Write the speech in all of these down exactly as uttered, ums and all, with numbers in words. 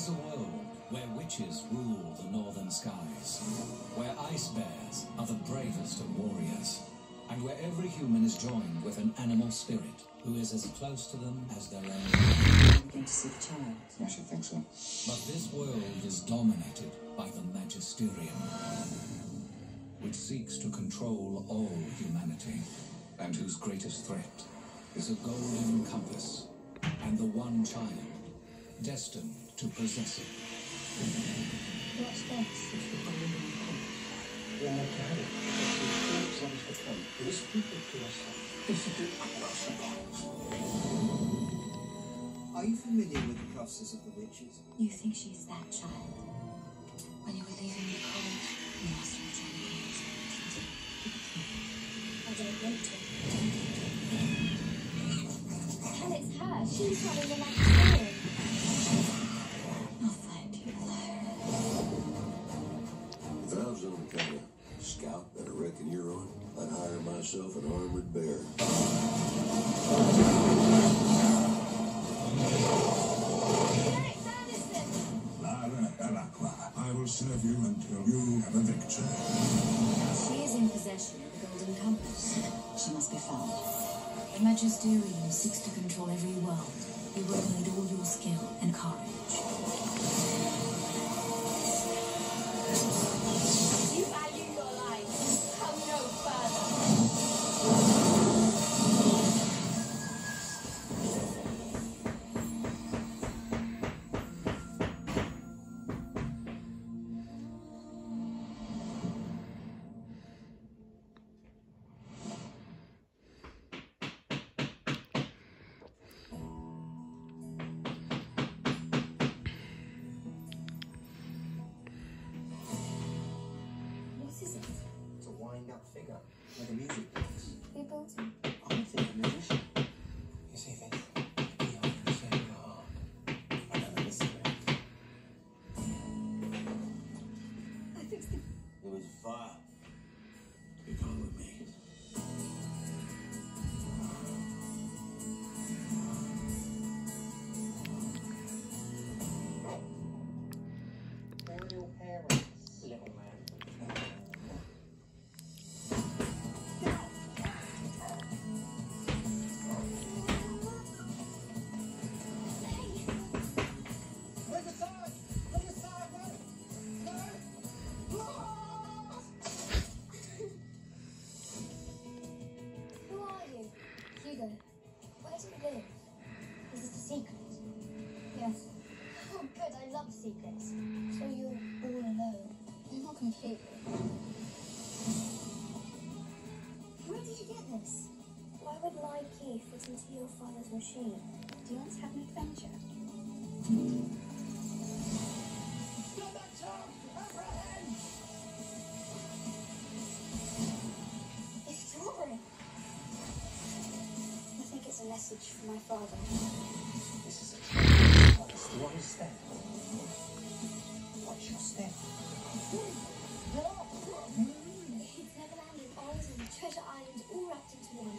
is a world where witches rule the northern skies, where ice bears are the bravest of warriors, and where every human is joined with an animal spirit who is as close to them as their own. I'm going to see the child. I should think so. But this world is dominated by the Magisterium, which seeks to control all humanity, and whose greatest threat is a golden compass and the one child destined to possess it. What's this? It's the golden compass. We are to have it. What is the point? It is people to yourself. This is the Are you familiar with the process of the witches? You think she's that child? When you were leaving the cold, you must have return again. I don't want to. And it's her. She's having the next story. I'll find you there. If I was on the kind of scout that I reckon you're on, I'd hire myself an armored bear. Derek Sanderson! Lara Elaqua, I will serve you until you have a victory. She is in possession of the golden compass. She must be found. The Magisterium seeks to control every world. You will need all your skill and courage. You value your life. Come no further. What is it? It's a wind-up figure, like a music box. Who built it? I think a musician. You see, Vince, we are in the same heart. I never listen to it. I fixed it. It was fire. You come with me. Where are your parents, little man? Where's the side? Where's the side? Where? No! Who are you? Hugo. Where do you live? Is this a secret? Yes. Oh, good. I love secrets. So you're all alone? Not completely. Where did you get this? Why would my key fit into your father's machine? Do you want to have an adventure? Got that child! Apprehend! It's drawing. I think it's a message from my father. This is a honest. Do you understand? What's your step? It's Neverland and Oz and Treasure Island all wrapped into one.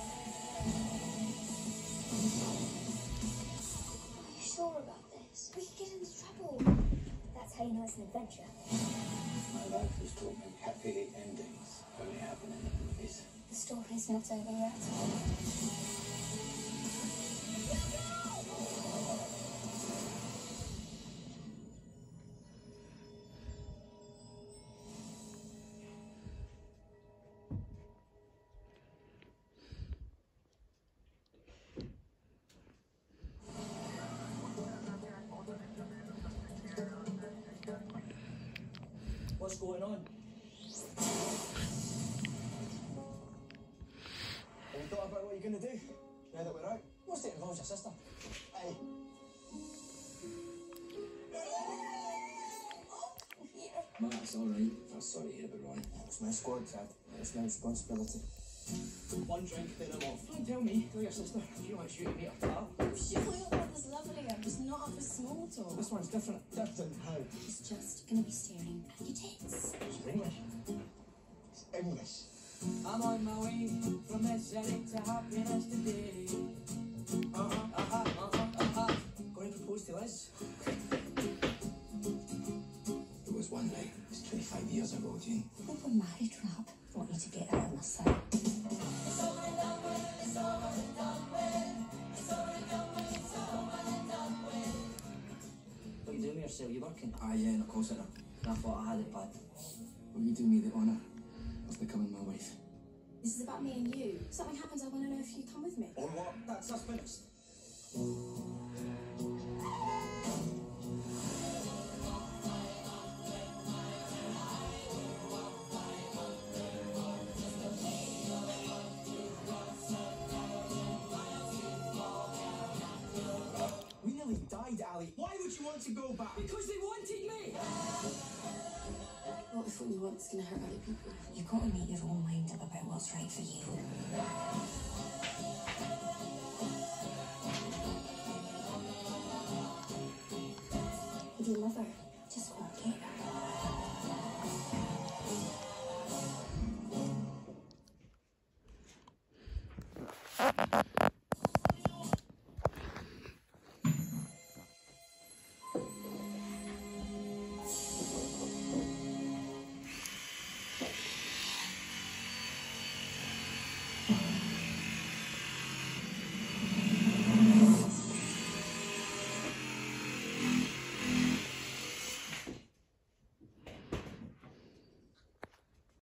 Are you sure about this? We could get into trouble. That's how you know it's an adventure. My life is full of happy endings. Only happen in the movies. The story's not over yet. What's going on? Have you thought about what you're going to do now that we're out? What's it involves your sister? Hey. Matt's alright. I'm sorry to hear about Ron. It's my squad, Chad. It's my responsibility. One drink, then I'm off. Don't tell me. Tell your sister. She wants you to meet her pal. Sure, your brother's lovely. I'm just not up for small talk. This one's different. Different how? He's just gonna be staring at your tits. It's English. It's English. I'm on my way from misery to happiness today. Uh-huh, uh-huh, uh-huh, uh-huh. Going to propose to Liz. five years ago, Jane. We were married, Rab. I want you to get out of my sight. What are you doing with yourself? You working? Ah, yeah, in a call centre. I thought I had it bad. Will you do me the honour of becoming my wife? This is about me and you. If something happens, I want to know if you come with me. Or what? That's us finished. We nearly died, Ali. Why would you want to go back? Because they wanted me! What if what you want is going to hurt other people? You've got to make your own mind up about what's right for you. With your mother, just go and get her.